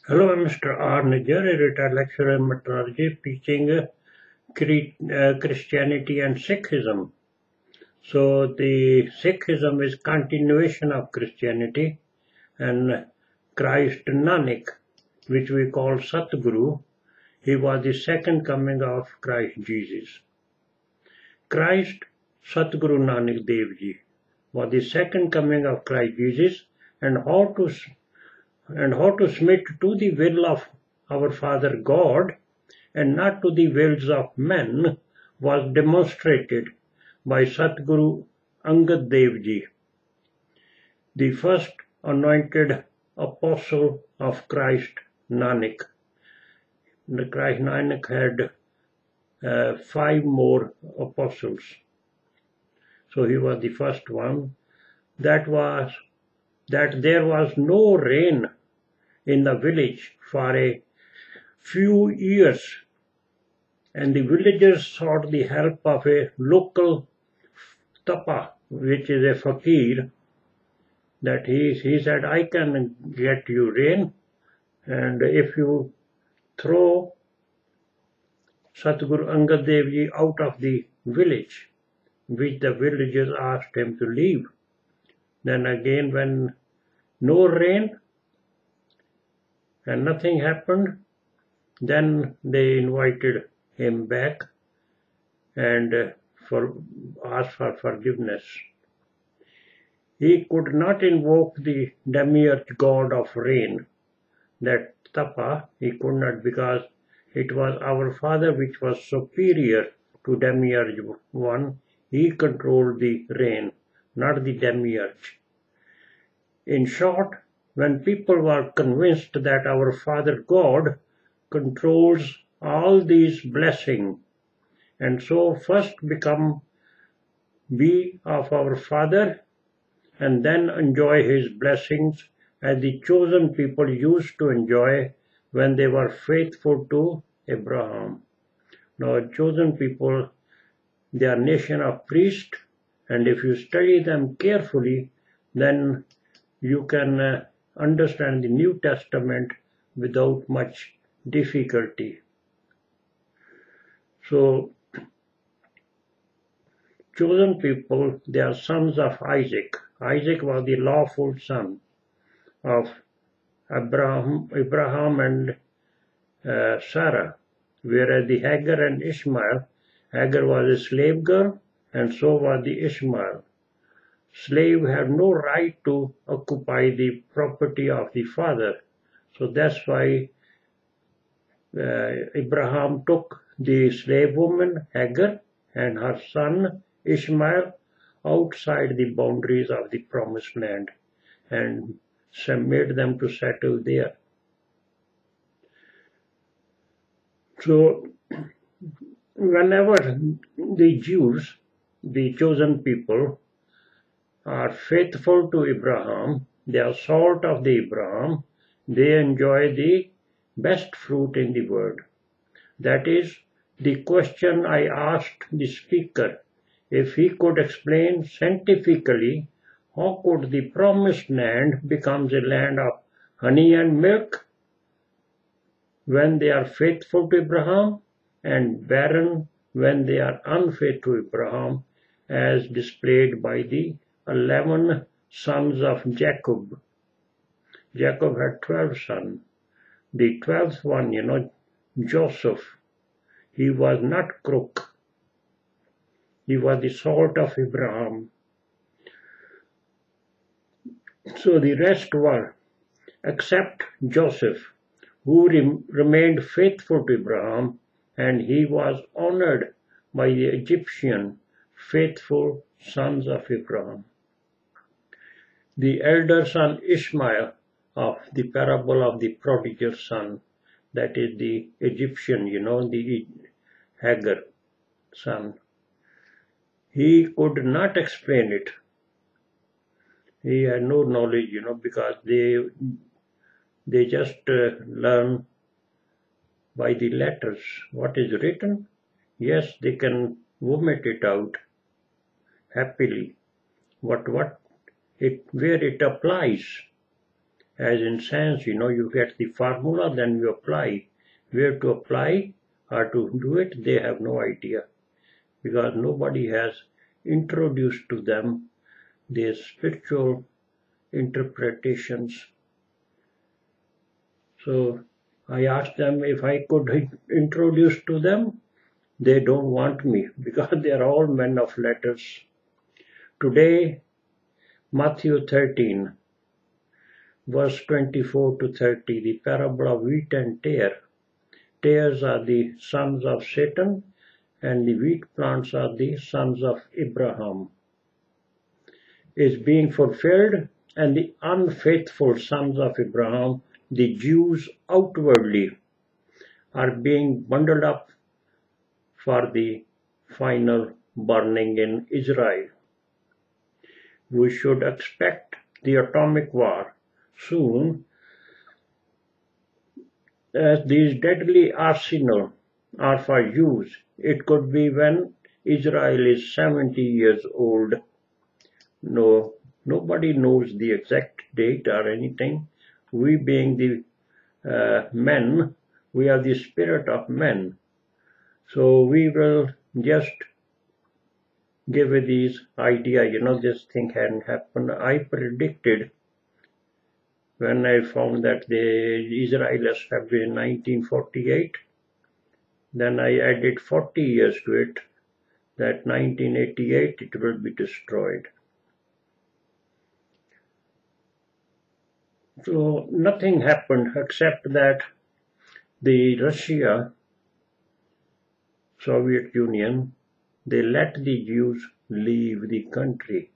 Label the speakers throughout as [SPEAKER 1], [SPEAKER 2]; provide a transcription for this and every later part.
[SPEAKER 1] Hello, I'm Mr. R. Nijar, a retired lecturer in methodology teaching Christianity and Sikhism. So the Sikhism is continuation of Christianity, and Christ Nanak, which we call Satguru, he was the second coming of Christ Jesus. Christ Satguru Nanak Dev Ji was the second coming of Christ Jesus, and how to submit to the will of our Father God and not to the wills of men was demonstrated by Satguru Angad Dev Ji, the first anointed apostle of Christ Nanak. The Christ Nanak had 5 more apostles. So he was the first one. That there was no rain in the village for a few years, and the villagers sought the help of a local tapa, which is a fakir, that he said, I can get you rain, and if you throw Satguru Angad Dev Ji out of the village, which the villagers asked him to leave. Then again, when no rain and nothing happened, then they invited him back and asked for forgiveness. He could not invoke the demiurge god of rain, that tapa, he could not, because it was our Father which was superior to demiurge one. He controlled the rain, not the demiurge. In short, when people were convinced that our Father God controls all these blessings, and so first be of our Father and then enjoy his blessings as the chosen people used to enjoy when they were faithful to Abraham. Now, chosen people, they are a nation of priests, and if you study them carefully, then you can understand the New Testament without much difficulty. So, chosen people, they are sons of Isaac. Isaac was the lawful son of Abraham and Sarah, whereas the Hagar and Ishmael, Hagar was a slave girl, and so was the Ishmael. Slave had no right to occupy the property of the father. So that's why Abraham took the slave woman Hagar and her son Ishmael outside the boundaries of the promised land and made them to settle there. So whenever the Jews, the chosen people, are faithful to Abraham, they are salt of the Abraham, they enjoy the best fruit in the world. That is the question I asked the speaker, if he could explain scientifically how could the promised land becomes a land of honey and milk when they are faithful to Abraham, and barren when they are unfaithful to Abraham, as displayed by the 11 sons of Jacob. Jacob had 12 sons. The 12th one, Joseph, he was not crook. He was the salt of Abraham. So the rest were, except Joseph, who remained faithful to Abraham, and he was honored by the Egyptian faithful sons of Abraham. The elder son Ishmael of the parable of the prodigal son, that is the Egyptian, the Hagar son, he could not explain it. He had no knowledge, because they just learn by the letters what is written. Yes, they can vomit it out happily, but where it applies As in science, you get the formula, then you apply. Where to apply or to do it, they have no idea, because nobody has introduced to them their spiritual interpretations. So I asked them if I could introduce to them. They don't want me because they are all men of letters. Today, Matthew 13, verse 24 to 30, the parable of wheat and tare. Tares are the sons of Satan, and the wheat plants are the sons of Abraham, is being fulfilled, and the unfaithful sons of Abraham, the Jews outwardly, are being bundled up for the final burning in Israel. We should expect the atomic war soon, as these deadly arsenals are for use. It could be when Israel is 70 years old. No, nobody knows the exact date or anything. We being the men, we are the spirit of men. So we will just give these idea, this thing hadn't happened. I predicted when I found that the Israelites have been in 1948, then I added 40 years to it, that 1988 it will be destroyed. So nothing happened except that the Russia, Soviet Union, they let the Jews leave the country.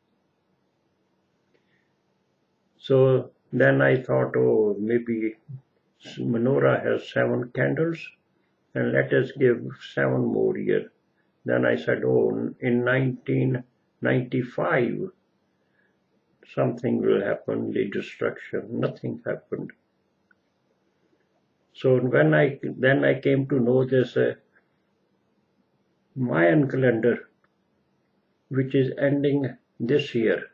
[SPEAKER 1] So then I thought, oh, maybe menorah has 7 candles, and let us give 7 more years. Then I said, oh, in 1995, something will happen, the destruction. Nothing happened. So then I came to know this Mayan calendar, which is ending this year,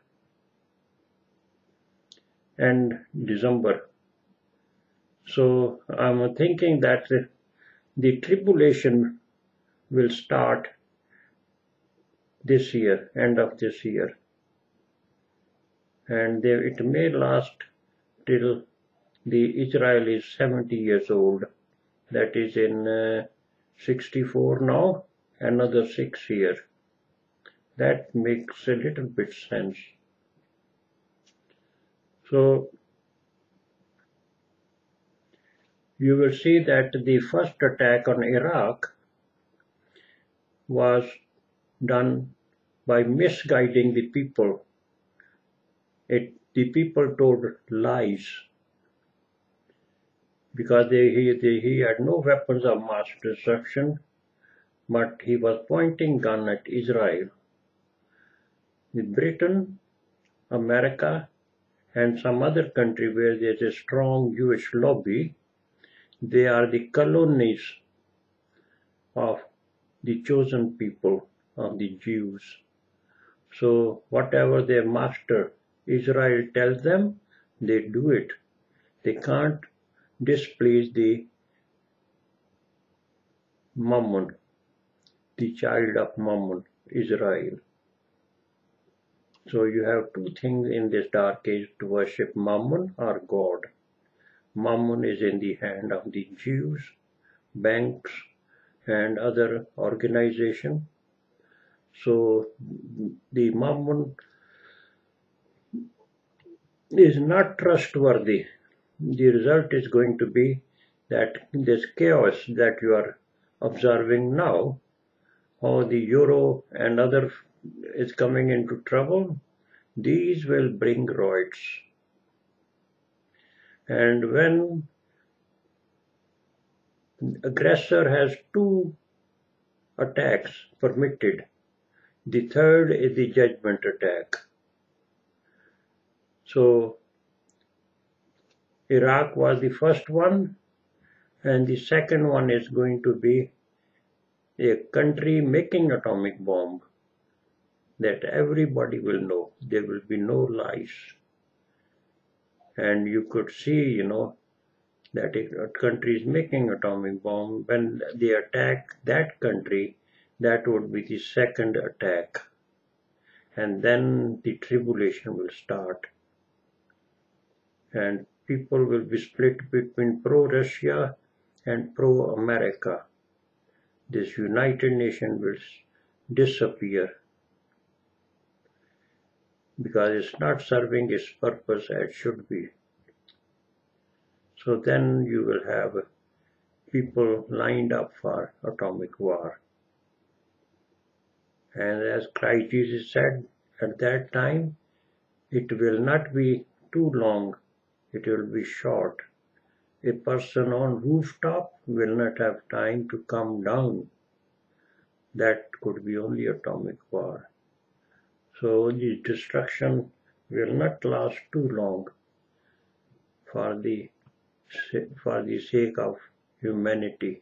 [SPEAKER 1] and December. So I'm thinking that the tribulation will start this year, end of this year, and it may last till the Israel is 70 years old. That is in 64 now, another 6 years. That makes a little bit sense. So you will see that the first attack on Iraq was done by misguiding the people. The people told lies, because he had no weapons of mass destruction, but he was pointing gun at Israel. Britain, America, and some other country where there is a strong Jewish lobby, they are the colonies of the chosen people, of the Jews. So whatever their master Israel tells them, they do it. They can't displease the Mammon, the child of Mammon, Israel. So you have 2 things in this dark age to worship: Mammon or God. Mammon is in the hand of the Jews, banks, and other organizations. So the Mammon is not trustworthy. The result is going to be that this chaos that you are observing now, how the euro and other is coming into trouble, these will bring riots. And when aggressor has 2 attacks permitted, the third is the judgment attack. So Iraq was the first one, and the second one is going to be a country making atomic bomb that everybody will know. There will be no lies. and you could see, that a country is making atomic bomb. When they attack that country, that would be the second attack, and then the tribulation will start, and people will be split between pro-Russia and pro-America. This United Nations will disappear because it's not serving its purpose as should be. So then you will have people lined up for atomic war. And as Christ Jesus said at that time, it will not be too long, it will be short. A person on rooftop will not have time to come down. That could be only atomic war. So the destruction will not last too long for the sake of humanity.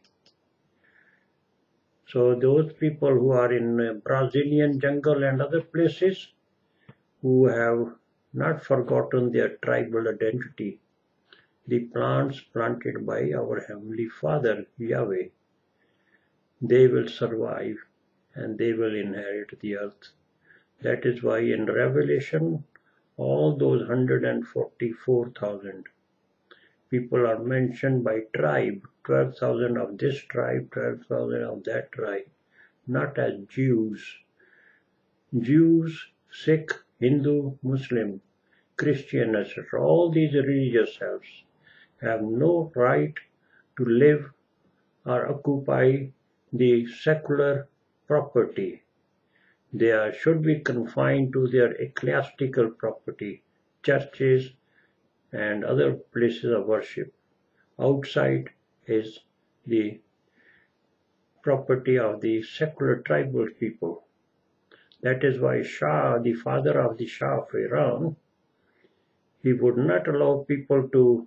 [SPEAKER 1] So those people who are in Brazilian jungle and other places, who have not forgotten their tribal identity, the plants planted by our Heavenly Father, Yahweh, they will survive and they will inherit the earth. That is why in Revelation, all those 144,000 people are mentioned by tribe, 12,000 of this tribe, 12,000 of that tribe, not as Jews. Jews, Sikh, Hindu, Muslim, Christian, etc. All these religious selves have no right to live or occupy the secular property. They should be confined to their ecclesiastical property, churches and other places of worship. Outside is the property of the secular tribal people. That is why Shah, the father of the Shah of Iran, he would not allow people to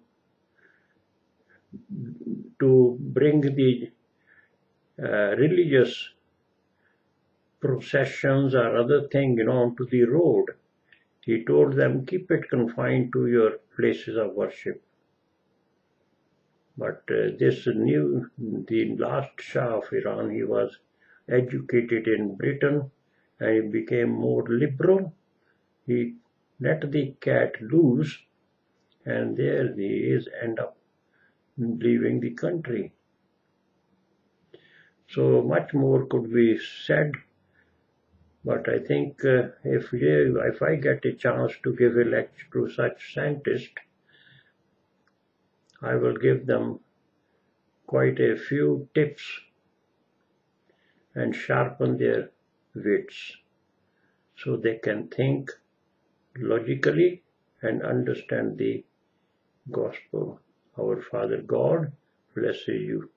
[SPEAKER 1] bring the religious processions or other thing, onto the road. He told them, keep it confined to your places of worship. But the last Shah of Iran, he was educated in Britain and he became more liberal. He let the cat loose and there he is, end up leaving the country. So much more could be said, but I think if I get a chance to give a lecture to such scientists, I will give them quite a few tips and sharpen their wits so they can think logically and understand the gospel. Our Father God blesses you.